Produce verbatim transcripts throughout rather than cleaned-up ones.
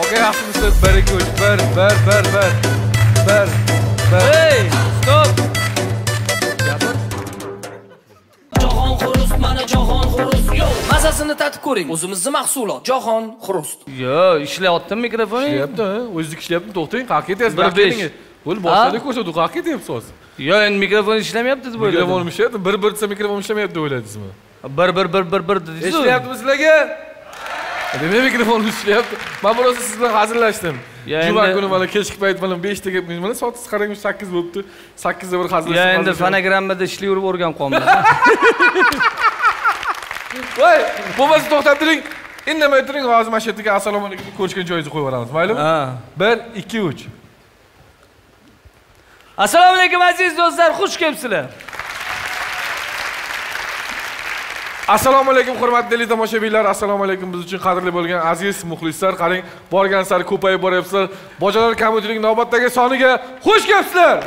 Aka yaxshimisiz? bir ikki uch bir bir bir bir bir bir. Hey, stop. Jahon xurust, mana jahon xurust. Yo, mazasini tatib ko'ring. O'zimizning mahsulot. Jahon xurust. Yo, ishlayaptimi mikrofoning? Ishlayapti, o'zingiz ishlayapti. To'xtang, qayerga ketyapsiz? Keting. Bo'l boshlarda ko'rsatdi, qayerga ketyapsiz hozir? Yo, endi mikrofon ishlamayapti deb o'yladim. Mikrofon ishlayapti, bir bir desa mikrofon ishlamayapti deb o'yladingizmi? bir bir bir bir bir dedingiz. Ishlayaptimi sizlarga? Demak, mikrofon ishlayapti. Men biroz siz bilan hazillashdim. Juma kuni mana kechki payt mana besh taga mana soat qarang sakkiz bo'libdi. sakkiz da bir hazillashdim. Ya endi fonogrammada ishlayverib o'rganib qolamiz. Voy, bo'lmasa to'xtab turing. Indamay turing, hozir mana shu yerga assalomu alaykum ko'rishgan joyingizni qo'yib yuboramiz, maylimi? Ha. bir ikki uch. Assalomu alaykum aziz do'stlar, xush kelibsizlar. Assalomu alaykum hurmatli tomoshabinlar, assalomu alaykum biz uchun qadrli bo'lgan aziz muxlislar, qarang, borgan sari ko'payib boryapsizlar. Bojalar kompyuterining navbatdagi soniga xush kelibsizlar.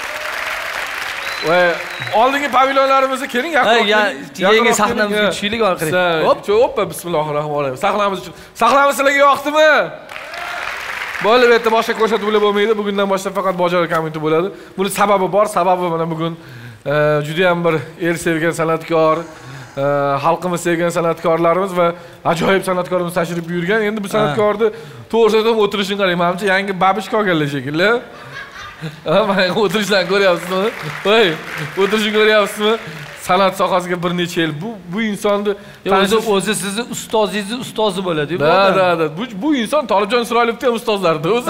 Va oldingi pavilyonlarimizni keling, yaqin yangi sahnamizga tushaylik orqaga. Hop, hoppa, bismillahirrohmanirrohim. Sahnamiz uchun. Sahnamiz sizlarga yoqdimi? Bo'ldi, bu yerda boshqa ko'rsatuvlar bo'lmaydi. Bugundan boshlab faqat bojalar kompyuteri bo'ladi. Buning sababi bor. Sababi mana bugun juda ham bir er sevgan san'atkor, xalqimiz sevgan san'atkorlarimiz va ajoyib san'atkorimiz tashrif buyurgan. Endi bu san'atkorni to'g'risida o'tirishini qarang. Menimcha yangi babish qolganlar shekilli. Ha, mana o'tirishlarni ko'ryapsizmi? Voy, o'tirishni ko'ryapsizmi? San'at sohasiga bir necha yil bu bu insonni o'zi o'zi sizni ustozingizni ustozi bo'ladi-ku. Da, da, da. Bu bu inson Tolibjon Isroilovning ham ustozlaridir o'zi.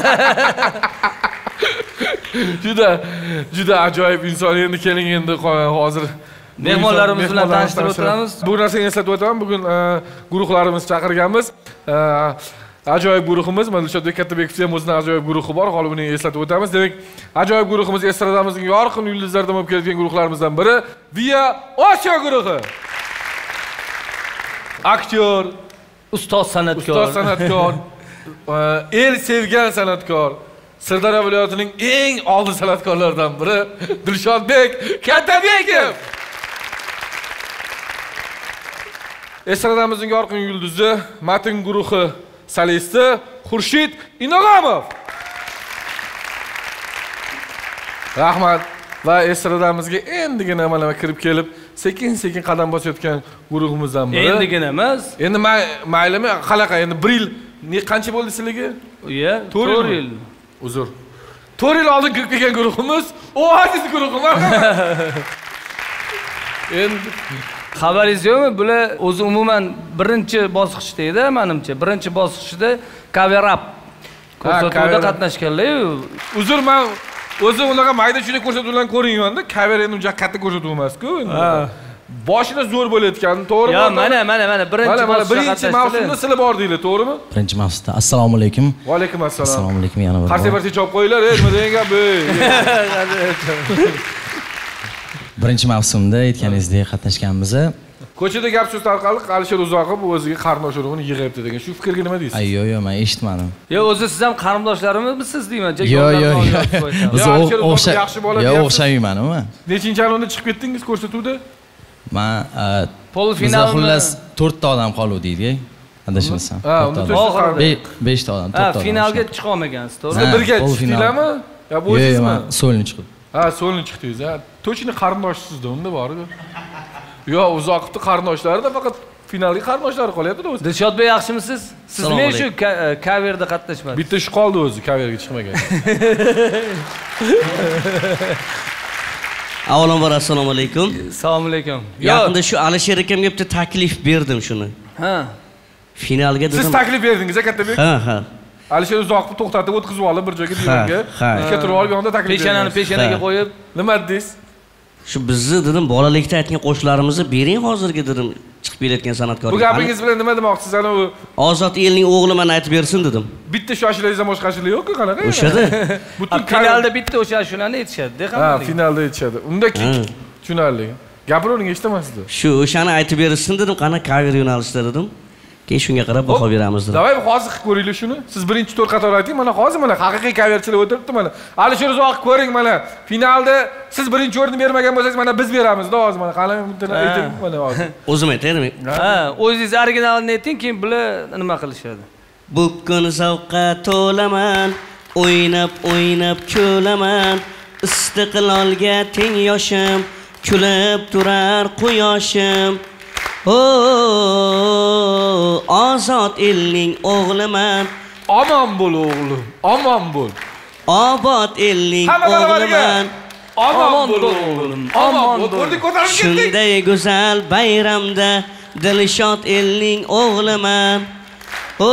Juda juda ajoyib inson. Endi keling endi hozir mehmonlarimiz bilan tanishtirib o'tiramiz. Bu narsani eslatib o'taman. Bugun guruhlarimizni chaqirganmiz. Ajoyib guruhimiz, mana Dilshod Katabekov ham o'zining ajoyib guruhi bor. Hali buni eslatib o'tamiz. Demak, ajoyib guruhimiz estradamizning yorqin yulduzlaridan bo'lib kelgan guruhlarimizdan biri Via Osiyo guruhi. Aktyor, ustoz san'atkor, ustoz san'atkor, el sevgan san'atkor, Sirdaryo viloyatining eng oldin san'atkorlaridan biri Dilshodbek Katabekov. Estradamizning yorqin yulduzi, Matin guruhi solisti Xurshid Inog'amov. Rahmat. Va estradamizga endigina mana kirib kelib, sekin-sekin qadam bosayotgan guruhimizdan biri. Endigina emas. Endi maylimi, qanaqa endi bir yil qancha bo'ldi sizlarga? Iya, to'rt yil. Uzr. to'rt yil oldin kirib kelgan guruhimiz Oasis guruhi. Endi xabaringiz yo'qmi? Bular o'zi umuman birinchi bosqichda edi, menimcha. Birinchi bosqichda cover up ko'rsatuvda qatnashganlar. Uzr, men o'zi unaqa mayda-chuda ko'rsatuvlarni ko'ringanda, cover endi uncha katta ko'rsatuv emas-ku. Boshida zo'r bo'layotgan, to'g'rimi? Yo, mana, mana, mana birinchi bosqichda birinchi mavsumda sizlar bordinglar, to'g'rimi? Birinchi mavsumda. Assalomu alaykum. Va alaykum assalom. Assalomu alaykum yana bir. Qarshi bir chop qo'yinglar, ey, nima degan gap bu? Birinchi mavsumda aytganingizdek qatnashganmiz. Ko'chada gap so'z tarqalib, Alisher Uzoqov o'ziga qarindosh urug'ini yig'ibdi degan. Shu fikrga nima deysiz? Ay, yo'q, yo'q, men eshitmadim. Yo, o'zi siz ham qarindoshlarimizsiz deyman. Yo'q, yo'q, yo'q. Biz o'xshamayman, men. Nechinchi alonda chiqib ketdingiz ko'rsatuvda? Men polfinal xullas to'rt ta odam qoluvdik-ku. Adashmasam. Ha, unda besh ta odam, to'rt ta odam. Ha, finalga chiqa olmagansiz, to'g'ri? Siz birga chiqdinglarmi? Yo, bu sizmi? So'lni chiqdim. Ha, so'lni chiqdingiz, ha. To'chini qarindoshsizda, unda bor-ku. Yo, Uzoqovning qarindoshlari faqat finalga qarindoshlari qolyapti-da o'zi. Dilshodbek, yaxshimisiz? Siz men shu coverda qatnashmadingiz. Bitta ish qoldi o'zi, coverga chiqmagan. Avvalambor assalomu alaykum. Assalomu alaykum. Yaqinda shu Alisher akamga bitta taklif berdim shuni. Ha. Finalga dedim. Siz taklif berdingiz, Katabek? Ha, ha. Alisher Uzoqovni to'xtatib o'tkazib olib bir joyga divanga. Ikki turib olib yonida taklif berdingiz. Peshonani peshonaga qo'yib, nima dedingiz? Shu bizni dedim bolalikda aytgan qo'shiqlarimizni bering hozirgi dedim chiqib kelayotgan san'atkorga. Bu gapingiz bilan nima demoqchisiz? Ana u Ozod elning o'g'li mana aytib bersin dedim. Bitta shu ashulangizdan boshqa ashula yo'q-ku, qanaqa? O'shada. Butun finalda bitta o'sha ashulani aytishadi, Ha, finalda aytishadi. Unda tushunarli. Gapiravering, eshitamasizlar. Shu o'shani aytib bersin dedim, qana cover yo'nalishda dedim. Keyin shunga qarab baho beramiz dedim. Davay, hozir qilib ko'ringlar shuni. Siz birinchi to'rt qator ayting, mana hozir mana haqiqiy coverchilar o'tiribdi mana. Alisher Uzoqov ko'ring mana. Finalda siz birinchi o'rinni bermagan bo'lsangiz, mana biz beramiz-da hozir mana. Qani ayting mana hozir. O'zim aytaymi? Ha, o'zingiz originalini ayting, keyin bular nima qilishadi. Bugun zavqqa to'laman, o'ynab o'ynab kulaman, istiqlolga teng yoshim, kulib turar quyoshim. O ozod elning o'g'liman. Omon bo'l o'g'lim, omon bo'l. Obod elning o'g'liman. Omon bo'l o'g'lim, omon bo'l. Shunday go'zal bayramda Dilshod elning o'g'liman. O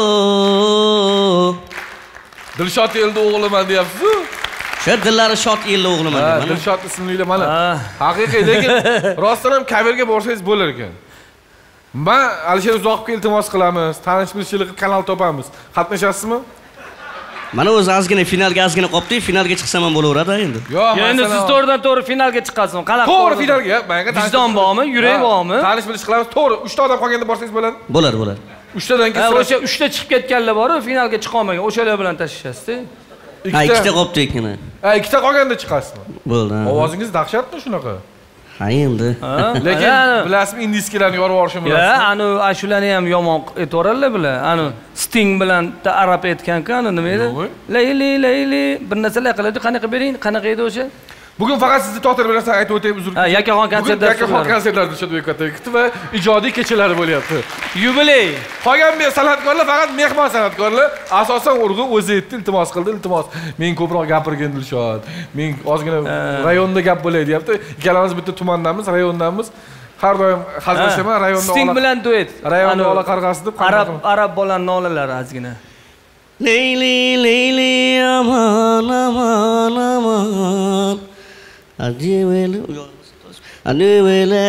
Dilshod elning o'g'liman deyapsiz-ku? Shu Dilshod elning o'g'liman deyman. Dilshod ismli mana. Haqiqiy, lekin rostdan ham kaverga borsangiz bo'lar ekan. Men Alisher Uzoqovga iltimos qilamiz, tanish-bilishchilik kanal topamiz. Qatnashasizmi? Mana o'zi ozgina finalga ozgina qopdi, finalga chiqsam ham bo'laveradi endi. Yo'q, endi siz to'g'ridan to'g'ri finalga chiqasiz. Qanaqa? To'g'ri finalga, menga tanish. Vijdon bormi, yurak bormi? Tanish-bilish qilamiz. To'g'ri, uchta odam qolganda borsangiz bo'ladi. Bo'ladi, bo'ladi. uchtadan keyin o'sha uchta chiqib ketganlar bor, finalga chiqa olmagan. O'shalar bilan tashishasiz-da. Ha, ikkita qopdi ekan. Ha, ikkita qolganda chiqasizmi? Bo'ldi. Ovozingiz dahshatmi shunaqa? Ha, endi. Lekin bilasizmi, indiyskilarni yorib yuborishim bilan. Ya, ani ashularni ham yomon aytvoradilar bular. Ani Sting bilan arab aytgan-ku, ani nima edi? Layli, layli, bir narsalar qiladi. Qanaqa bering? Qanaqa edi o'sha? Bugun faqat sizni to'xtatib bir narsa aytib o'tayim, uzr. Ha, Yakaxon konsertlari. Yakaxon konsertlari Dilshodbek Kattayev va ijodiy kechalari bo'lyapti. Yubiley. Qolgan san'atkorlar faqat mehmon san'atkorlar. Asosan urg'u o'zi aytdi, iltimos qildi, iltimos. Men ko'proq gapirgin Dilshod. Men ozgina rayonda gap bo'lay deyapti. Ikkalamiz bitta tumandamiz, rayondanmiz. Har doim hazillashaman, rayonda Sting bilan duet. Rayonda ola qarg'asi deb arab arab bolan nolalari ozgina. Leyli leyli aman aman aman. Adiveli Adiveli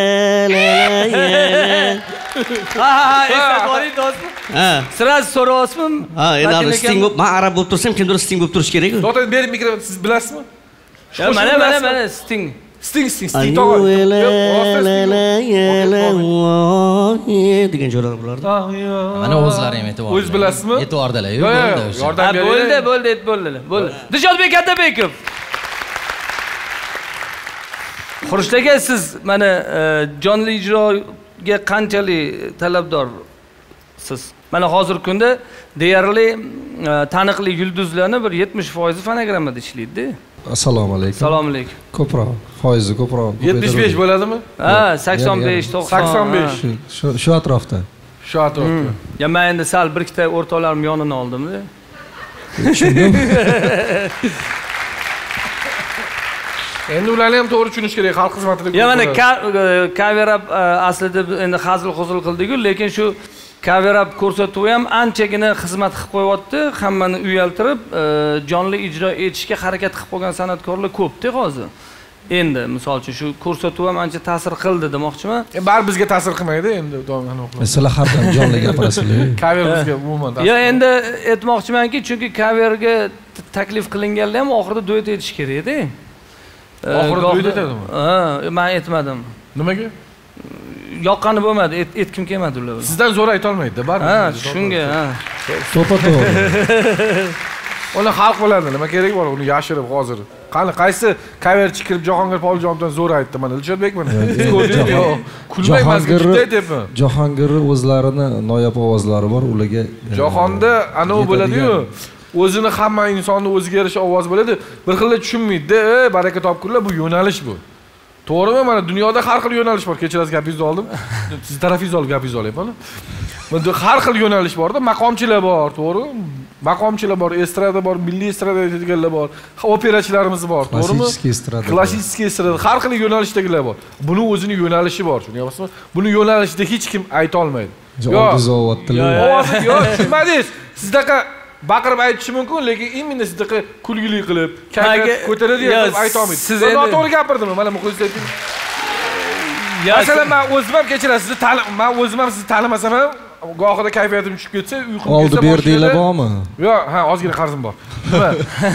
Ha ha eslatvoring do'st. Ha. Siz so'rayapsizmi? Ha, endi Sting bo'lib, men arab bo'lib tursam, kimdir Sting bo'lib turish kerak-ku. To'xtab bering mikrofon, siz bilasizmi? Mana mana mana Sting. Sting Sting Sting tog'a. degan joylar bo'lardi. Mana o'zlari ham aytib o'z bilasizmi? Aytib yordilar-ku, bo'ldi o'sha. Yordam bering. Bo'ldi, bo'ldi, aytib bo'ldilar. Bo'ldi. Dilshodbek Katabekov. Xurshid aka, siz mana jonli ijroga qanchalik talabdorsiz? Mana hozirgi kunda deyarli taniqli yulduzlarni bir yetmish foiz fonogrammada ishlaydi-da. Assalomu alaykum. Assalomu alaykum. Ko'proq, foizi ko'proq. yetmish besh bo'ladimi? Ha, sakson besh, to'qson. sakson besh. Shu shu atrofda. Shu atrofda. Ya men endi sal bir ikkita o'rtoqlarim yonini oldim-da. Tushundim. Endi ularni ham to'g'ri tushunish kerak, xalq xizmatida. Ya mana cover up aslida endi hazil-huzul qildik-ku, lekin shu cover up ko'rsatuvi ham anchagina xizmat qilib qo'yapti, hammani uyaltirib, jonli ijro etishga harakat qilib qo'ygan san'atkorlar ko'p-da hozir. Endi misol uchun shu ko'rsatuv ham ancha ta'sir qildi demoqchiman. E bari bizga ta'sir qilmaydi endi, do'ngani o'qiladi. Sizlar har doim jonli gapirasizlar. Cover bizga umuman ta'sir. Ya endi aytmoqchimanki, chunki coverga taklif qilinganda ham oxirida duet etish kerak-da. Oxirida duet etadimi? Ha, men aytmadim. Nimaga? Yoqqani bo'lmadi, aytkim kelmadi ular. Sizdan zo'r ayta olmaydi-da, bari. Ha, shunga, ha. To'ppa-to'g'ri. Uni xalq biladi, nima kerak bor uni yashirib hozir. Qani qaysi coverchi kirib Jahongir Polijonovdan zo'r aytdi mana Dilshodbek mana. Siz ko'rdingizmi yo? Kulmayman, bitta aytyapman. Jahongirning o'zlarini noyob ovozlari bor, ularga Jahonda anov bo'ladi-yu. O'zini hamma insonni o'ziga yarasha ovoz bo'ladi. Bir xilda tushunmaydi-da, baraka topkurlar, bu yo'nalish bu. To'g'rimi? Mana dunyoda har xil yo'nalish bor. Kechirasiz gapingizni oldim. Siz tarafingizni olib gapingizni olyapman. Bunda har xil yo'nalish bor-da, maqomchilar bor, to'g'rimi? Maqomchilar bor, estrada bor, milliy estrada aytadiganlar bor, operachilarimiz bor, to'g'rimi? Klassik estrada. Klassik estrada, har xil yo'nalishdagilar bor. Buni o'zining yo'nalishi bor, tushunyapsizmi? Buni yo'nalishida hech kim ayta olmaydi. Yo'q, ovoz yo'q, tushunmadingiz. Sizdaqa baqirib aytishi mumkin, lekin imенно sizdaqa kulgili qilib, kayfiyat ko'taradi deb ayta olmaydi. Siz noto'g'ri gapirdimmi? Mana muxlislar ayting. Masalan, men o'zim ham kechirasiz, sizni men o'zim ham sizni tanimasam ham gohida kayfiyatim tushib ketsa, uyqum kelsa, oldi berdinglar bormi? Yo'q, ha, ozgina qarzim bor. Nima?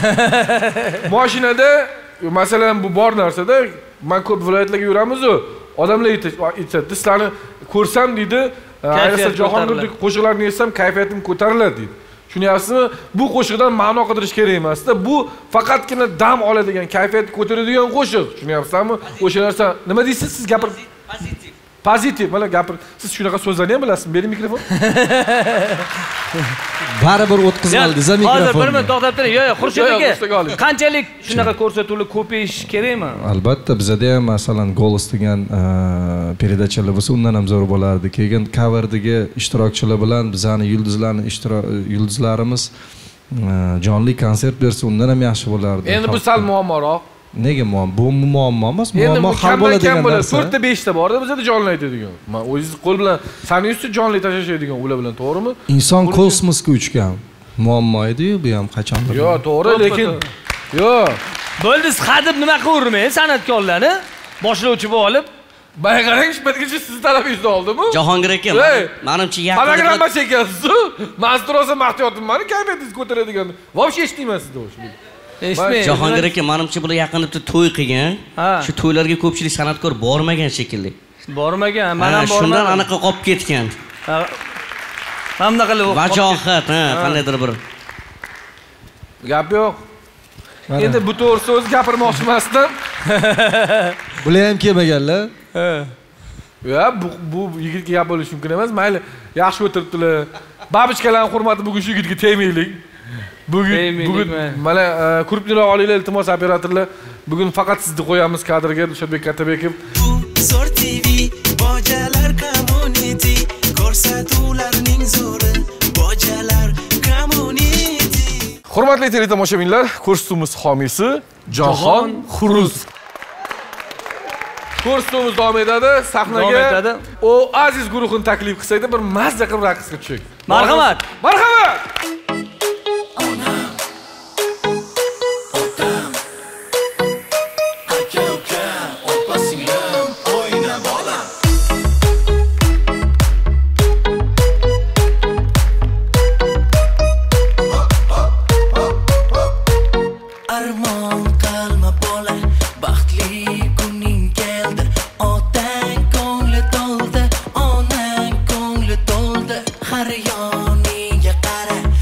Mashinada, masalan, bu bor narsada, men ko'p viloyatlarga yuramiz-ku, odamlar aytadi, sizlarni ko'rsam deydi, ayniqsa Jahongirning qo'shiqlarini eshitsam, kayfiyatim ko'tariladi deydi. Tushunyapsizmi? Bu qo'shiqdan ma'no qidirish kerak emas-da. Bu faqatgina dam oladigan, kayfiyatni ko'taradigan qo'shiq. Tushunyapsizmi? O'sha narsa, nima deysiz siz gapir? Pozitiv. Pozitiv, mana gapir. Siz shunaqa so'zlarni ham bilasizmi? Bering mikrofon. baribir o'tkazmaldingiz a mikrofonni. Hozir bir minut to'xtab turing. Yo'q, yo'q, Xurshid aka. Qanchalik shunaqa ko'rsatuvlar ko'payish kerakmi? Albatta, bizda ham masalan Golos degan передачалар bo'lsa, undan ham zo'r bo'lardi. Keyin coverdagi ishtirokchilar bilan bizani yulduzlarni ishtirok yulduzlarimiz jonli konsert bersa, undan ham yaxshi bo'lardi. Endi bu sal muammoroq. Nega muammo? Bu muammo emas, muammo hal bo'ladigan narsa. to'rtta beshta borda bizda jonli aytadigan. Men o'zingiz qo'l bilan sanaysiz jonli tashlaydigan ular bilan, to'g'rimi? Inson kosmosga uchgan. Muammo edi-yu, bu ham qachondir. Yo'q, to'g'ri, lekin yo'q. Bo'ldi, hadib nima qilavermang, san'atkorlarni boshlovchi bo'lib olib. Bay qarang, ishbatgacha siz talabingizni oldimi? Jahongir aka, menimcha yaqin. Hologramma chekyapsiz-ku. Mastrosa maxtiyotim meni kayfiyatingizni ko'taradigan. Vosh eshitmayman sizda o'sha. Eshitmayman. Jahongir aka, menimcha bular yaqinda to'y qilgan. Shu to'ylarga ko'pchilik san'atkor bormagan shekilli. Bormagan, men ham bormadim. Shundan anaqa qolib ketgan. Hamda qilib vajohat, ha, qandaydir bir gap yo'q. Endi bu to'g'ri so'z gapirmoqchi emasdim. Bular ham kelmaganlar. Ha. Ya bu bu yigitga gap bo'lishi mumkin emas. Mayli, yaxshi o'tiribdilar. Babichkalarning hurmati bugun shu yigitga tegmaylik. Bugun bugun mana kurupnilar olinglar, iltimos operatorlar. Bugun faqat sizni qo'yamiz kadrga, Dilshodbek Katabekov. Zo'r T V, bojalar community, ko'rsatuvlarning zo'ri, bojalar community. Hurmatli teletomoshabinlar, ko'rsatuvimiz homiysi Jahon Xuruz. Ko'rsatuvimiz davom etadi. Sahnaga o aziz guruhini taklif qilsaydi, bir mazza qilib raqsga tushak. Marhamat. Marhamat. Har yoniga qara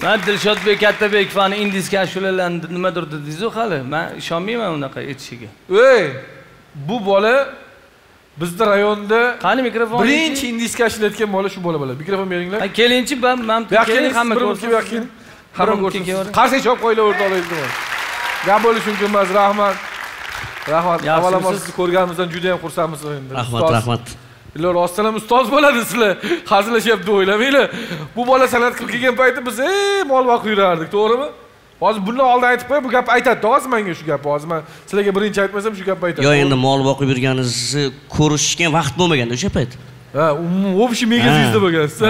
Men Dilshodbek Kattabek fani indiyska ashulalarni nimadir dedingiz-ku hali. Men ishonmayman unaqa aytishiga. Ey, bu bola bizda rayonda qani mikrofon birinchi indiyska ashlayotgan bola shu bola bo'ladi. Mikrofon beringlar. Ha, kelinchi ben men keling hamma ko'rsin. Hamma ko'rsin. Qarshi chop qo'ylar o'rtoqlar iltimos. Gap bo'lish mumkin emas, rahmat. Rahmat. Avvalambor sizni ko'rganimizdan juda ham xursandmiz endi. Rahmat, rahmat. Ular rostdan ustoz bo'ladi sizlar. Hazillashyapti o'ylamanglar. Bu bola san'at qilib kelgan payti biz ey mol vaqt yurardik, to'g'rimi? Hozir bundan oldin aytib qo'y, bu gap aytadi. Hozir menga shu gap. Hozir men sizlarga birinchi aytmasam shu gapni aytadi. Yo, endi mol boqib yurganingizni ko'rishgan vaqt bo'lmaganda o'sha payt. Ha, общий mega звезда bo'lgansiz.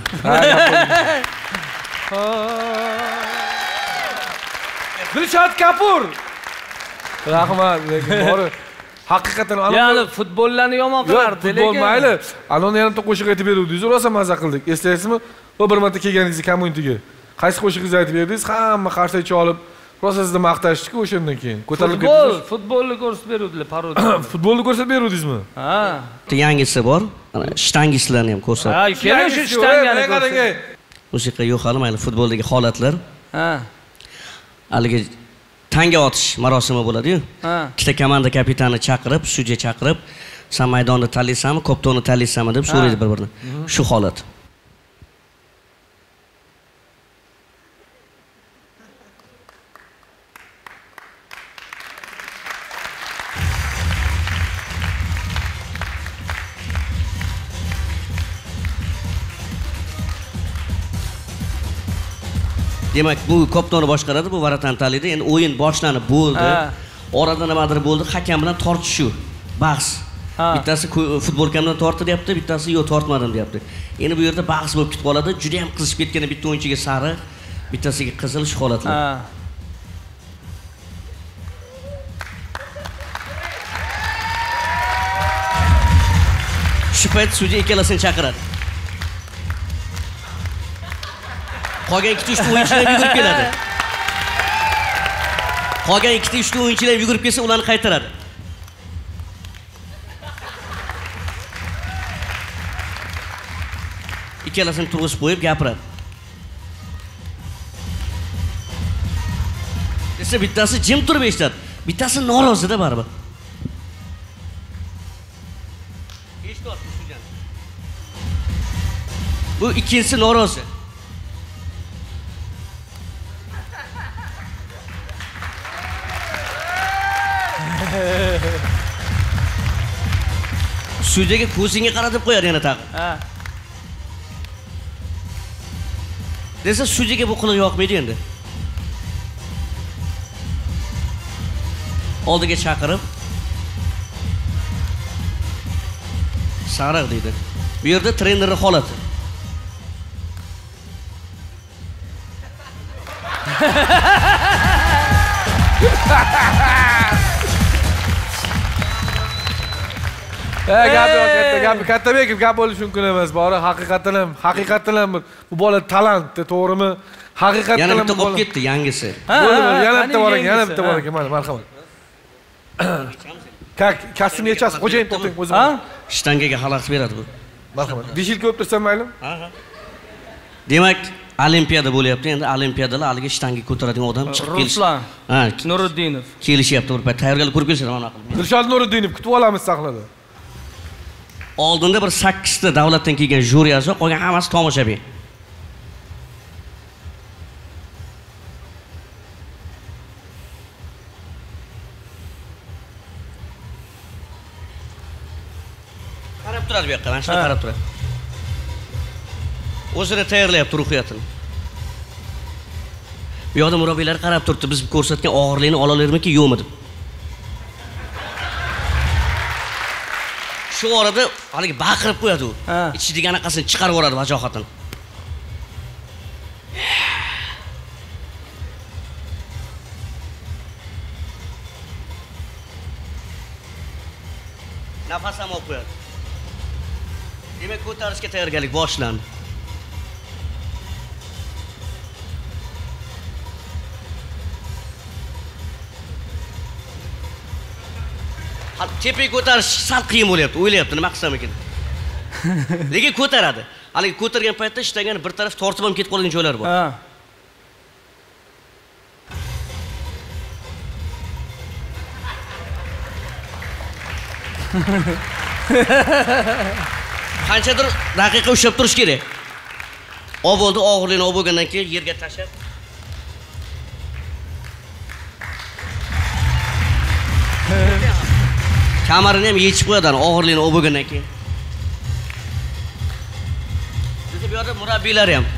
Ha. Dilshod Kapur. Rahmat, lekin bor. Haqiqatan ya'ni futbollarni yomon qilardi, lekin futbol mayli. Alonni yana qo'shiq aytib beruvdingiz, rosa mazza qildik. Eslaysizmi? Bu bir marta kelganingizni kommunitiga. Qaysi qo'shiqingizni aytib berdingiz? Hamma qarshi cholib, rosa sizni maqtashdi-ku o'shandan keyin. Ko'tarilib ketdingiz. Futbolni ko'rsatib beruvdilar, parodiya. Futbolni ko'rsatib beruvdingizmi? Ha. Yangisi bor. Ana shtangistlarni ham ko'rsat. Ha, keling shu shtangani ko'rsating. Musiqa yo'q hali mayli futboldagi holatlar. Ha. Haligi tanga otish marosimi bo'ladi-yu. Ha. Ikkita komanda kapitani chaqirib, sudya chaqirib, "Sen maydonni tanlaysanmi, koptonni tanlaysanmi?" deb so'raydi bir-birini. Shu holat. Demak, bu koptonni boshqaradi, bu Varatan tanlaydi. Endi o'yin boshlanib bo'ldi. Orada nimadir bo'ldi, hakam bilan tortishuv, bahs. Bittasi futbolkamdan tortdi deyapti, bittasi yo'q tortmadim deyapti. Endi bu yerda bahs bo'lib ketib qoladi. Juda ham qizishib ketgan bitta o'yinchiga sariq, bittasiga qizil shu holatlar. Shu payt sudya ikkalasini chaqiradi. Qolgan ikkita uchta o'yinchilar yugurib keladi. Qolgan ikkita uchta o'yinchilar yugurib kelsa, ularni qaytaradi. Ikkalasini turg'izib qo'yib gapiradi. Desa bittasi jim turib eshitadi, bittasi norozi-da baribir. Eshityapsiz sudyan. Bu ikkinchisi norozi. Sudyaga ko'zingga qaratib qo'yadi yana taqib. Ha. Desa sudyaga bu qiliq yoqmaydi endi. Oldiga chaqirib sariq deydi. Bu yerda trenerning holati. Eh, gap yo'q, katta gap, Kattabek gap bo'lishi mumkin emas. Bori haqiqatan ham, haqiqatan ham bu bola talant, to'g'rimi? Haqiqatan ham yana bitta qolib ketdi, yangisi. Yana bitta bor ekan, yana bitta bor ekan, mana marhamat. Kak, kastim yechasiz, xo'jayin to'xtang o'zim. Ha? Shtangaga xalaqit beradi bu. Marhamat. Dishil ko'p tursam mayli? Ha, ha. Demak, olimpiada bo'lyapti. Endi olimpiadalar haliga shtanga ko'taradigan odam chiqib kelish. Ruslan. Ha, Nuriddinov. Kelishyapti bir payt. Tayyorgarlik ko'rib kelsin mana qilib. Dilshod Nuriddinov kutib olamiz saqladi. Oldinda bir sakkizta davlatdan kelgan juri a'zo, qolgan hammasi tomoshabin. Qarab turadi bu yoqqa, mana shunday qarab turadi. O'zini tayyorlayapti ruhiyatini. Bu yoqda murabbiylar qarab turibdi, biz ko'rsatgan og'irlikni olalarmiki yo'qmi deb. Shu orada haligi baqirib qo'yadi u. Ichidagi anaqasini chiqarib yuboradi vajohatini. Nafas ham olib qo'yadi. Demak, ko'tarishga tayyorgarlik boshlandi. Tepaga ko'tarish sal qiyin bo'lyapti, o'ylayapti, nima qilsam ekan. Lekin ko'taradi. Haligi ko'targan paytda ishtagani bir taraf tortib ham ketib qolgan joylar bor. Ha. Qanchadir daqiqa ushlab turish kerak. Ol bo'ldi, og'irligini olib bo'lgandan keyin yerga tashlab. Kamarini ham yechib qo'yadi, og'irligini olib bo'lgandan keyin. Bizi bu yerda murabbiylar ham.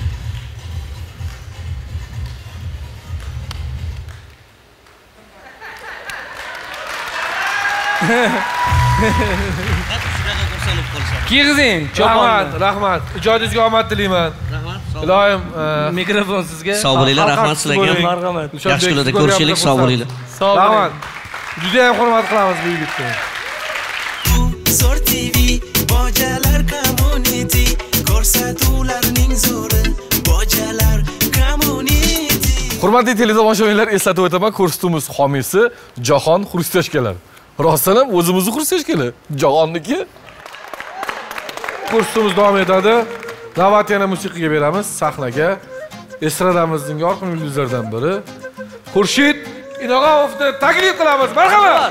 Kiyg'izing, rahmat, rahmat. Ijodingizga omad tilayman. Rahmat. Iloyim, mikrofon sizga. Sog' bo'linglar, rahmat sizlarga. Marhamat. Yaxshi kunlarda ko'rishaylik, sog' bo'linglar. Rahmat. Juda ham hurmat qilamiz bu yigitni. Zo'r T V, bojalar community, ko'rsatuvlarning zo'ri, bojalar community. Hurmatli teletomoshabinlar, eslatib o'taman, ko'rsatuvimiz homiysi Jahon xrustashkalar. Rostdan o'zimizni xrustashkalar, Jahonniki. Kursimiz davom etadi. Navbat yana musiqiga beramiz, sahnaga estradamizning yorqin yulduzlaridan biri Xurshid Inog'ovni taklif qilamiz. Marhamat.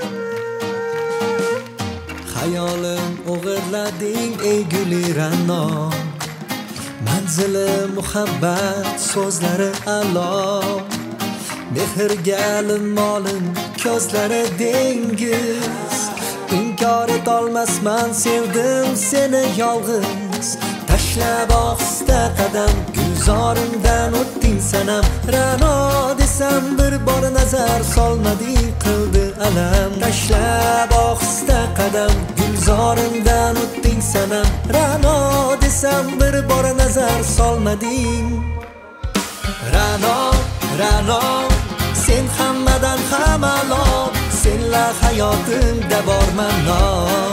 Hayolim o'g'irlading ey guli Ra'no. Manzili muhabbat so'zlari alo. Mehrga molim ko'zlari dengiz. İnkar etolmasman sevdim seni yolg'iz. Tashlab ohista qadam gulzorimdan o'tding sanam. Ra'no desam bir bor nazar solmading qildi alam. Tashlab ohista qadam gulzorimdan o'tding sanam. Ra'no desam bir bor nazar solmading. Ra'no, Ra'no sen hammadan ham a'lo. Senla hayotimda borman no.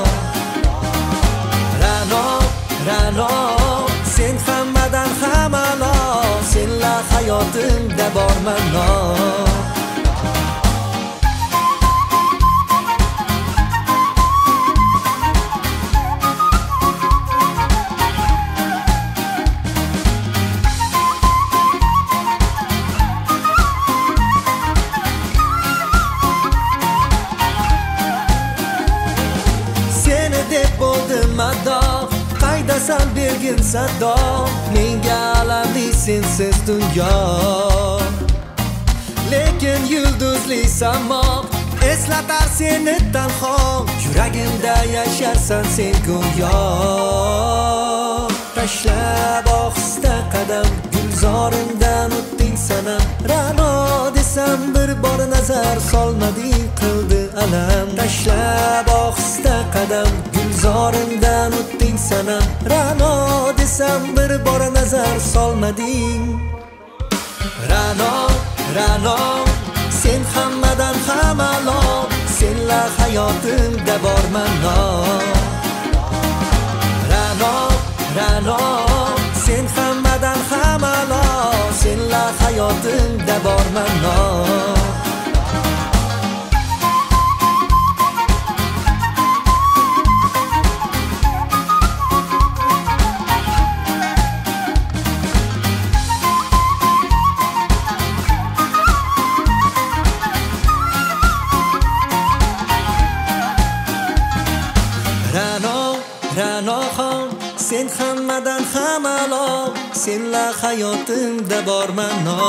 Ra'no, Ra'no sen hammadan ham a'lo. Senla hayotimda borman no. Qaydasan bergin sado, menga alamli sensiz dunyo. Lekin yulduzli samo eslatar seni tanho. Yuragimda yasharsan sen go'yo. Tashlab ohista qadam gulzorimdan o'tding sanam. Ra'no desam bir bor nazar solmading qildi alam. Tashlab ohista qadam gulzorimdan o'tding sanam. Ra'no desam bir bor nazar solmading. Ra'no, Ra'no sen hammadan ham a'lo. Senla hayotimda borman no. Ra'no, Ra'no sen hammadan ham a'lo. Senla hayotimda borman no. Ra'noxon sen hammadan ham a'lo. Senla hayotimda borman no.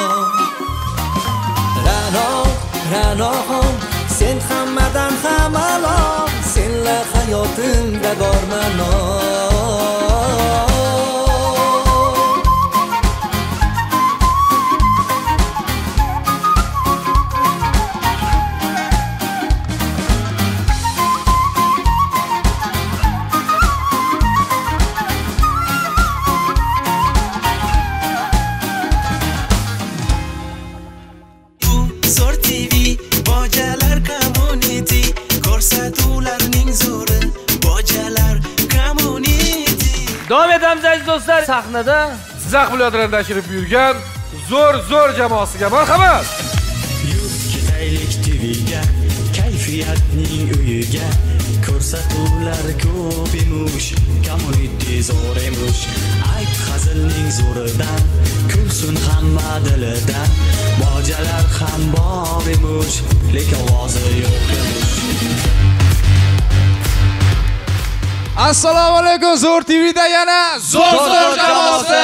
Ra'no, Ra'noxon sen hammadan ham a'lo. Senla hayotimda borman no. Davom etamiz aziz do'stlar, sahnada Jizzax viloyatidan tashrif buyurgan zo'r zo'r jamoasiga marhamat. Yurt ketaylik T V'ga, kayfiyatning uyiga. Ko'rsatuvlar ko'p emish, community zo'r emish. Ayt hazilning zo'ridan, kulsin hamma dilidan. Bojalar ham bor emish, lekin ovozi yo'q emish. Assalomu alaykum, Zo'r T V'da yana Zo'r Zo'r jamoasi.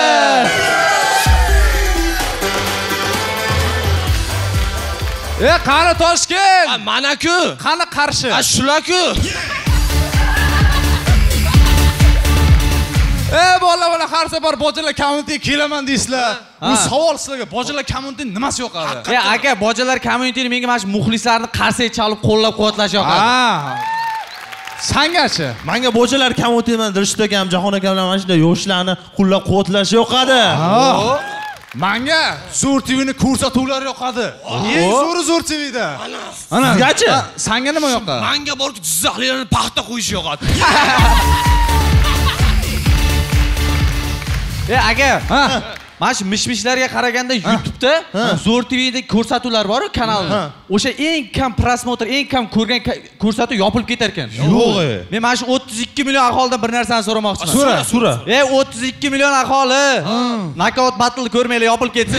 E, qani Toshkent? Mana-ku. Qani Qarshi? Ha, shular-ku. E, bolalar, mana har safar bojalar community kelaman deysizlar. Bu savol sizlarga, bojalar community nimasi yoqadi? E, aka, bojalar community menga mana shu muxlislarni qarsak chalib qo'llab-quvvatlash yoqadi. Ha. Sangachi? Menga bojalar community bilan Dilshod akam, Jahon akam bilan mana shunday yoshlarni qo'llab-quvvatlash yoqadi. Menga Zo'r T V'ni ko'rsatuvlar yoqadi. Eng zo'ri Zo'r T V'da. Ana, sizgachi? Senga nima yoqadi? Menga borib jizzaxlarni paxta qo'yish yoqadi. E, aka, mana shu mishmishlarga qaraganda YouTube'da Zo'r T V'da ko'rsatuvlar bor-ku kanalda. O'sha eng kam prosmotr, eng kam ko'rgan ko'rsatuv yopilib ketar ekan. Yo'q. Men mana shu o'ttiz ikki million aholidan bir narsani so'ramoqchiman. So'ra, so'ra. E, o'ttiz ikki million aholi knockout battle ko'rmaylar, yopilib ketsin.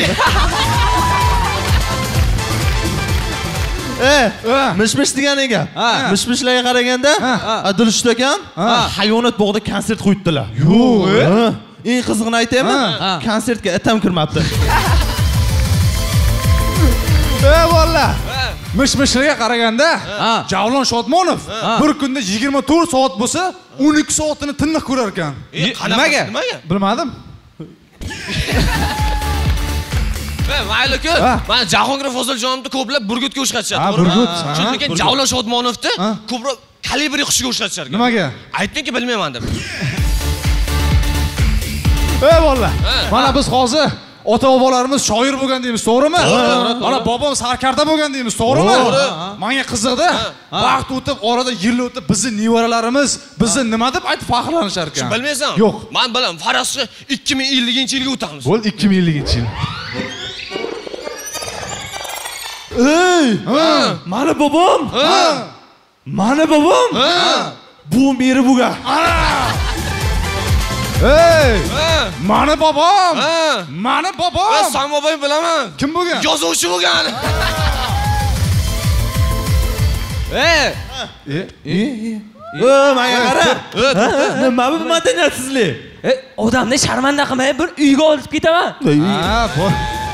E, mishmish deganiga. Mishmishlarga qaraganda, Dilshod akam hayvonot bog'ida konsert qo'yibdilar. Yo'q. Eng qizig'ini aytaymi? Konsertga itam kirmabdi. E, bolalar. Mishmishlarga qaraganda, Javlon Shodmonov bir kunda yigirma to'rt soat bo'lsa, o'n ikki soatini tiniq ko'rar ekan. Nimaga? Nimaga? Bilmadim. Va mayli-ku. Men Jahongir Foziljonovni ko'plab burgutga o'xshatishyapti. Ha, burgut. Chunki Javlon Shodmonovni ko'proq kalibri qishiga o'xshatishar ekan. Nimaga? Aytdingki, bilmayman deb. Ey bolalar, mana biz hozir ota-bobolarimiz shoir bo'lgan deymiz, to'g'rimi? Mana bobom sarkarda bo'lgan deymiz, to'g'rimi? Menga qiziqdi. Vaqt o'tib, orada yil o'tib, bizning nevaralarimiz bizni nima deb aytib faxrlanishar ekan. Bilmaysan? Yo'q. Men bilaman, Farosga ikki ming ellinchi yilga o'tamiz. Bo'ldi, ikki ming ellinchi yil. Ey! Mana bobom? Mana bobom? Bu meri bo'lgan. Ey! Mana bobom! Mana bobom! Men sen bobong bilaman. Kim bo'lgan? Yozuvchi bo'lgan. Ey! E, menga qara. Nima bu madaniyatsizlik? E, odamni sharmanda qilmay bir uyga olib ketaman. Ha, bor.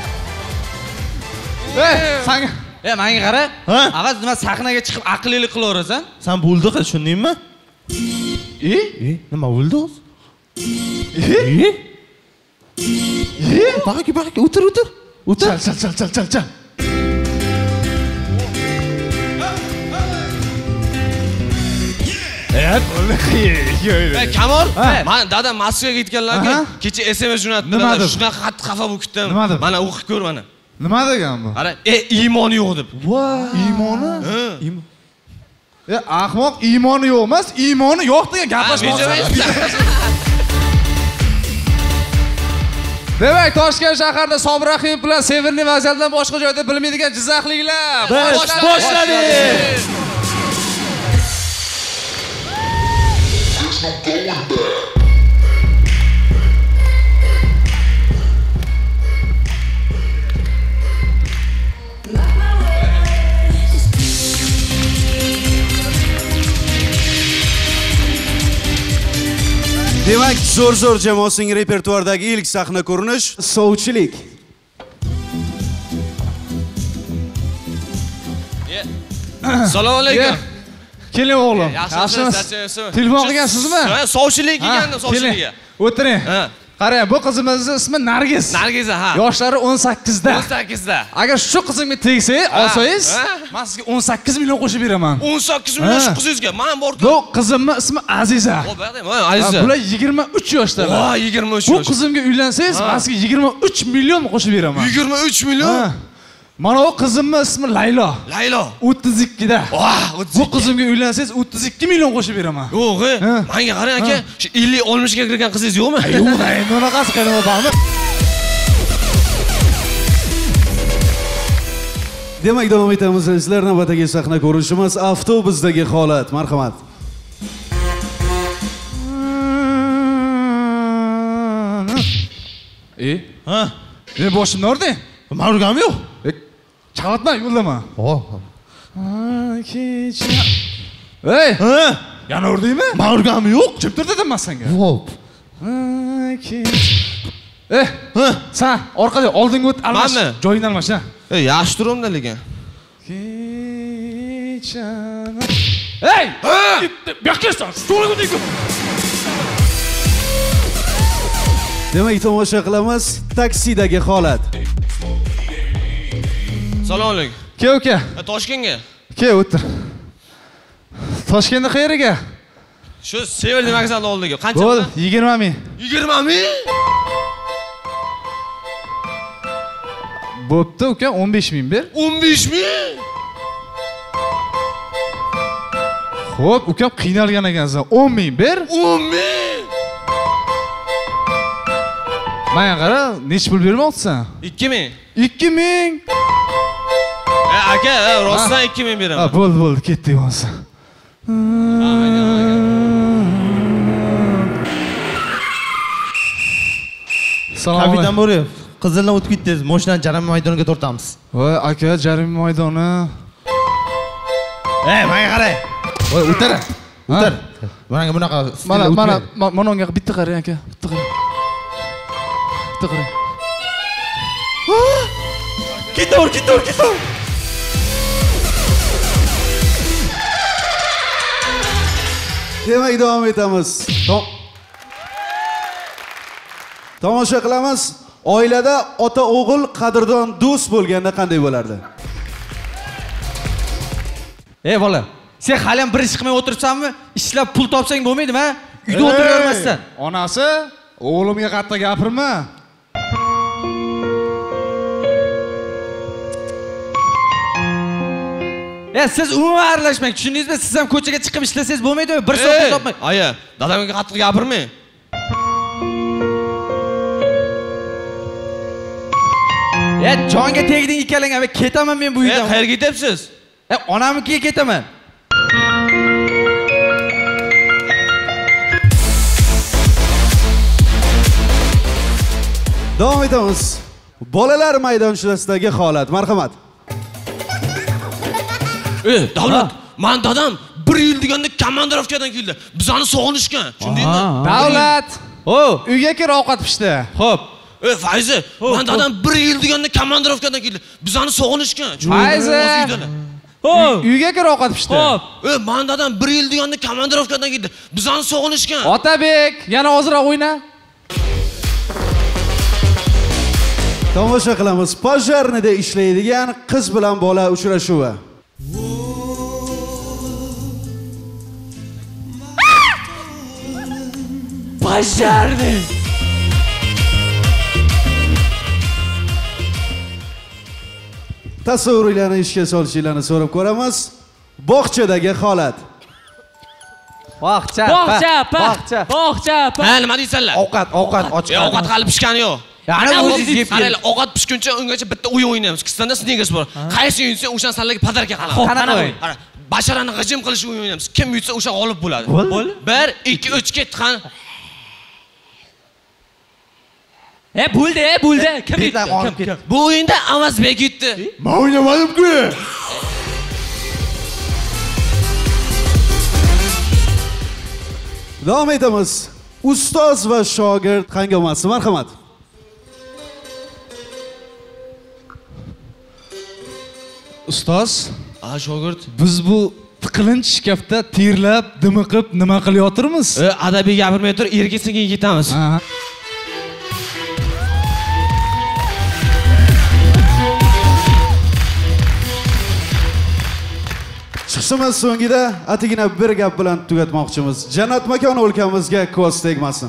Ey, senga E, menga qara. Avaz nima sahnaga chiqib aqllilik qilaverasan? Sen bo'ldi, tushundingmi? E? Nima bo'ldi? E? E? Baqi, baqi, o'tir, o'tir. O'tir. Chal, chal, chal, chal, chal. Ey, Kamol, men dadam Moskvaga ketganlarga kecha S M S jo'natdilar. Shunaqa qattiq xafa bo'lib ketdim. Mana o'qib ko'r mana. Nima degan bu? Qara, e, iymoni yo'q deb. Iymoni? E, ahmoq, iymoni yo'q emas, iymoni yo'q degan gaplashmoqchi. Demak, Toshkent shaharida Sobir Rahimov bilan Severniy vaziyatdan boshqa joyda bilmaydigan jizzaxliklar boshladik. Demak, Zo'r Zo'r jamoasining repertuaridagi ilk sahna ko'rinish sovchilik. Assalomu alaykum. Keling o'g'lim. Yaxshimisiz? Telefon qilgansizmi? Ha, sovchilik kelgandim, sovchilikka. O'tiring. Qarang, bu qizimizning ismi Nargiz. Nargiza, ha. Yoshlari o'n sakkizda. o'n sakkizda. Agar shu qizimga tegsangiz, olsangiz, men sizga o'n sakkiz million qo'shib beraman. o'n sakkiz million shu qizingizga. Men bor-ku. Bu qizimning ismi Aziza. O, berdem, Aziza. Bular yigirma uch yoshdalar. Va, yigirma uch yosh. Bu qizimga uylansangiz, men sizga yigirma uch million qo'shib beraman. yigirma uch million? Mana bu qizimning ismi Laylo. Laylo. o'ttiz ikkida. Bu qizimga uylansangiz o'ttiz ikki million qo'shib beraman. Yo'q, menga qarang aka, shu ellik oltmishga kirgan qizingiz yo'qmi? Yo'q, endi unaqasi qilmayapman. Demak, davom etamiz sizlar. Navbatdagi sahna ko'rinishimiz avtobusdagi holat. Marhamat. E? Ha? Ne boshimni o'rding? Men urganim yo'q. Chavatma, yo'llama. Oh. Ey! Yana urdingmi? Men urganmi yo'q. Kim tur dedim men senga. Hop. Eh, sen orqaga oldinga o't, almash. Joyingni almash, ha. E, yaxshi turibdi lekin. Ey! Bu yoqqa kelsan, to'g'ri o'ting. Demak, tomosha qilamiz taksidagi holat. Salom alaykum. Ke uka. Toshkentga. Ke o'tir. Toshkentda qayerga? Shu Severniy vokzalning oldiga. Qancha? Bo'l, yigirma ming. yigirma ming? Bo'pti uka, o'n besh ming ber. o'n besh ming? Xo'p, ukam qiynalgan ekansan. o'n ming ber. o'n ming? Menga qara, nech pul bermoqchisan? ikki ming. ikki ming. E, aka, rostdan ikki ming beraman. Ha, bo'ldi, bo'ldi, ketdik bo'lsa. Kapitan Bo'riyev, Qizildan o'tib ketdingiz. Mashinani jarima maydoniga tortamiz. Voy, aka, jarima maydoni. Ey, menga qarang. Voy, o'tir. O'tir. Menga bunaqa mana mana mana unga bitta qarang aka, bitta qarang. Bitta qarang. Ketaver, ketaver, ketaver. Demak, davom etamiz. Tomosha qilamiz. Oilada ota-o'g'il qadrdon do'st bo'lganda qanday bo'lardi? Ey bola, sen hali ham bir ish qilmay o'tiribsanmi? Ishlab pul topsang bo'lmaydimi, ha? Uyda o'tiravermasdan. Onasi, o'g'limga qattiq gapirma. Ya siz umuman aralashmang, tushundingizmi? Siz ham ko'chaga chiqib ishlasangiz bo'lmaydimi? Bir soat pul topmay. Aya, dadamga qattiq gapirmang. Ya jonga tegding ikkalang, men ketaman men bu uydan. E, qayerga ketyapsiz? E, onamnikiga ketaman. Davom etamiz. Bolalar maydonchasidagi holat. Marhamat. E, davlat, men dadam bir yil deganda komandirovkadan keldi. Bizani sog'inishgan. Tushundingmi? Davlat. O, uyga kir, ovqat pishdi. Xo'p. E, Fayzi, men dadam bir yil deganda komandirovkadan keldi. Bizani sog'inishgan. Fayzi. Uyga kir, ovqat pishdi. Xo'p. E, men dadam bir yil deganda komandirovkadan keldi. Bizani sog'inishgan. Otabek, yana ozroq o'yna. Tomosha qilamiz. Pojarnida ishlaydigan qiz bilan bola uchrashuvi. Pojarniy. Tasavvurlarni ishga solishinglarni so'rab ko'ramiz. Bog'chadagi holat. Bog'cha, bog'cha, bog'cha, bog'cha. Ha, nima deysanlar? Ovqat, ovqat ochib. Ovqat hali pishgani yo'q. Yana o'zingiz yeb qaranglar, ovqat pishguncha ungacha bitta o'yin o'ynaymiz. Kistanda snegers bor. Qaysi yutsang o'shan sanlarga podarka qilamiz. Qanaqa o'yin? Qara, basharani g'ijim qilish o'yin o'ynaymiz. Kim yutsa o'sha g'olib bo'ladi. bir, ikki, uch ketdi qani. E, bo'ldi, e, bo'ldi. Kim yutdi? Bu o'yinda Avazbek yutdi. Men o'ynamadim-ku. Davom etamiz. Ustoz va shogird hangomasi. Marhamat. Ustoz, a shogird, biz bu tiqilinch shkafda terlab, dimiqib nima qilyapmiz? E, adabiy gapirmay tur, erga singin ketamiz. Ha. Chiqishimiz so'ngida atigina bir gap bilan tugatmoqchimiz. Jannat makoni o'lkamizga ko'z tegmasin.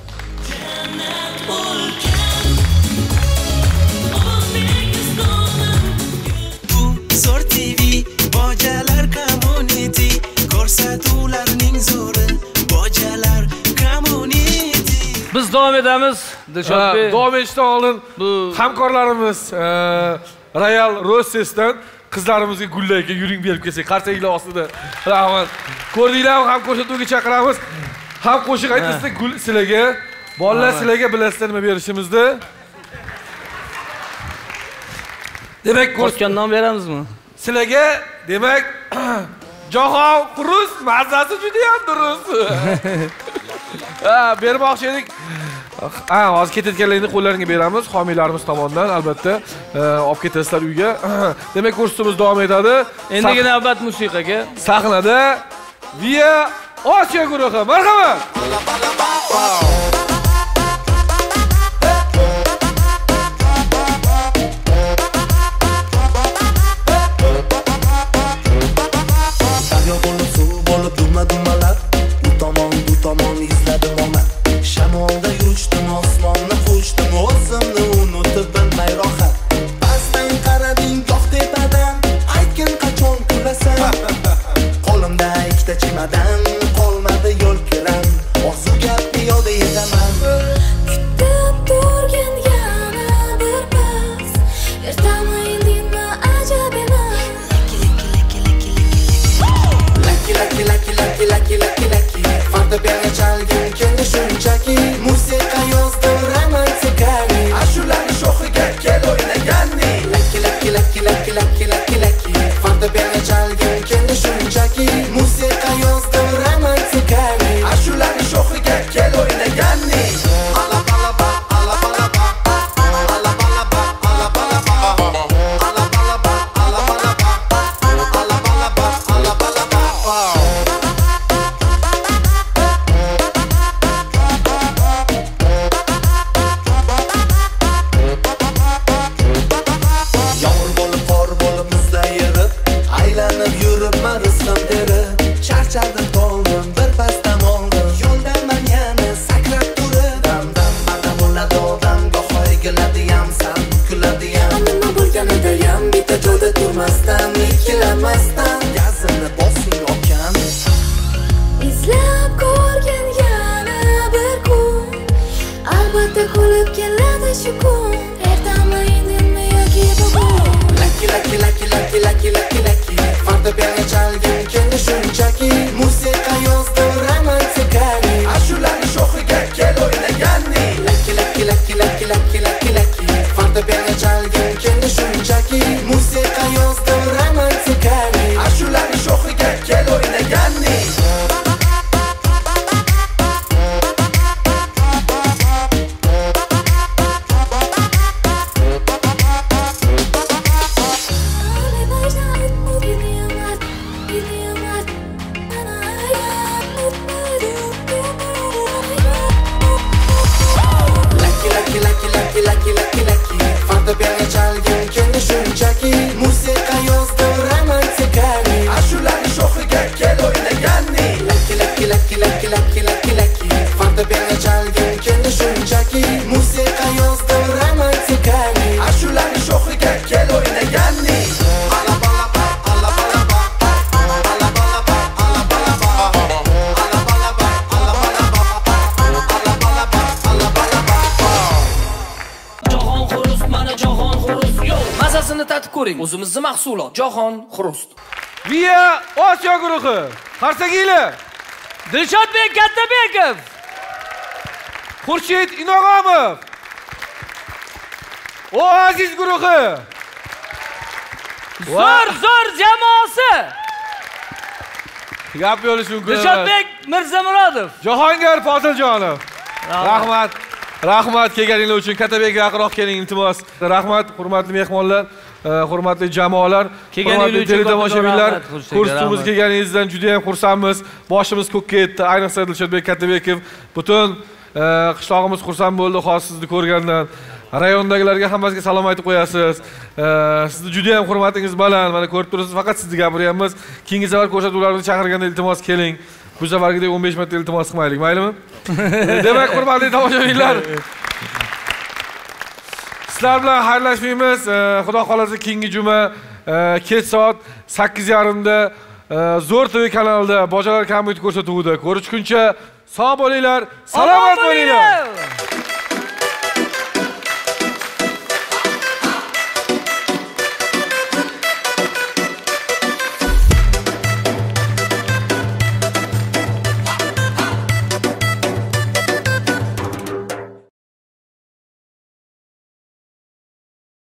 Bu Zo'r T V, Bojalar Community, ko'rsatuvlarning zo'ri, Bojalar Community. Biz davom etamiz. Dilshodbek. Davom etishdan oldin bu hamkorlarimiz Royal Rossesdan qizlarimizga gullarga yuring berib kelsak, qarsaklar ostida. Rahmat. Ko'rdinglarmi, ham ko'rsatuvga chaqiramiz. Ham qo'shiq aytsa gul sizlarga, bolalar sizlarga bilasizlar nima berishimizni. Demak, ko'rgan nom beramizmi? Sizlarga, demak, Jahon Xurus mazasi juda ham durust. Ha, bermoqchi edik. Ha, hozir ketayotganlarni qo'llaringga beramiz, homiylarimiz tomonidan albatta olib ketasizlar uyga. Demak, kursimiz davom etadi. Endigi navbat musiqaga. Sahnada Via Osiyo guruhi. Marhamat. Daryo bo'lib suv bo'lib duma-dumalab, u tomon bu tomon izladim ona. Shamolda yurishdim, osmonni quchdim, o'zimni unutib bilmay rohat. Pastdan qarading goh tepadan, aytgin qachon kulasan. Qo'limda ikkita chimadan, qolmadi yo'l kiram, orzuga piyoda yetaman. Kutib turgan yana bir pas, ertami indinmi ajab emas. Lucky, lucky, lucky, lucky, lucky, lucky, lucky. Fortepiano chalgim keldi shunchaki, musiqa yozdim romantikani, ashularni shoxiga kel o'ynaganni. Lucky, lucky, lucky, lucky, lucky, lucky, lucky. Fortepiano chalgim keldi shunchaki, musiqa yozdim romantikani, ashularni shoxiga kel o'ynaganni. Ala bala ba, ala bala ba, ala bala ba, ala bala ba, ala bala ba, ala bala ba, ala bala ba, ala bala ba. Yomg'ir bo'lib, qor bo'lib, muzday erib, aylanib yuribman rizqim terib. Charchadim, to'ldim, bir pasdam oldim, yo'ldaman yana sakrab turib. Dam-dam mada bo'ladi odam, goho egiladi ham, sal kuladi ham. Nima bo'lganida ham bitta joyda turmasdan, ikkilanmasdan gazimni bosing okan. Izlab ko'rgan yana bir kun, albatta kulib keladi shu kun. Ertami indinmi yoki bugun. Lucky, lucky, lucky, lucky, lucky, lucky, lucky. Fortepiano chalgim keldi shunchaki, musiqa yozdim romantikani, ashularni shoxiga kel o'ynaganni. Lucky, lucky, lucky, lucky, lucky, lucky, lucky. Fortepiano chalgim keldi shunchaki, musiqa yozdim romantikani, ashularni shoxiga kel o'ynaganni. Lucky, lucky, lucky, lucky, lucky, lucky, lucky. Fortepiano chalgim keldi shunchaki, musiqa yozdim romantikani, ashularni shoxiga kel o'ynaganni. Lucky, lucky, lucky, lucky, lucky, lucky, lucky. Fortepiano chalgim keldi shunchaki, musiqa yozdim romantikani, ashularni shoxiga kel o'ynaganni. Ala bala ba, ala bala ba, ala bala ba, ala bala ba, ala bala ba, ala bala ba, ala bala ba, ala bala ba. Jahon Xurus, mana Jahon Xurus. Yo, mazasini tatib ko'ring. O'zimizning mahsulot Jahon Xurus. Via Osiyo guruhi. Qarsakiylar. Dilshodbek Kattabekov. Xurshid Inog'omov. Oaziz guruhi. Zo'r zo'r jamoasi. Gap bo'lishi mumkin. Dilshodbek Mirzamurodov. Jahongir Posiljonov. Rahmat. Rahmat kelganinglar uchun. Kattabek yaqinroq keling iltimos. Rahmat, hurmatli mehmonlar, hurmatli jamoalar, Kelganinglar uchun tomoshabinlar. rahmat, Xurshid, Kursimizga rahmat. kelganingizdan juda ham xursandmiz. Boshimiz ko'kka yetdi. Ayniqsa Dilshodbek Kattabekov butun qishlog'imiz xursand bo'ldi hozir sizni ko'rgandan. Rayondagilarga hammasiga salom aytib qo'yasiz. Sizni juda ham hurmatingiz baland. Mana ko'rib turibsiz, faqat sizni gapiryapmiz. Keyingi safar ko'rsatuvlarni chaqirganda iltimos keling. Bu safargidek o'n besh marta iltimos qilmaylik, maylimi? Demak, hurmatli tomoshabinlar, sizlar bilan xayrlashmaymiz. Xudo xolasa keyingi juma kech soat sakkiz yarim da Zo'r T V kanalida Bojalar kombinati ko'rsatuvida ko'rishguncha sog' bo'linglar, salomat bo'linglar.